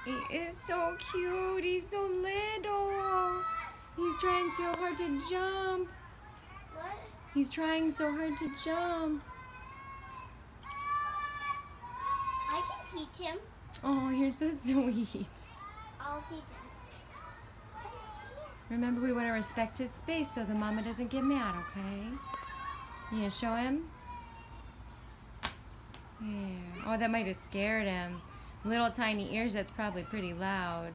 He is so cute. He's so little. He's trying so hard to jump. What? He's trying so hard to jump. I can teach him. Oh, you're so sweet. I'll teach him. Remember, we want to respect his space so the mama doesn't get mad, okay? You gonna show him? There. Oh, that might have scared him. Little tiny ears, that's probably pretty loud.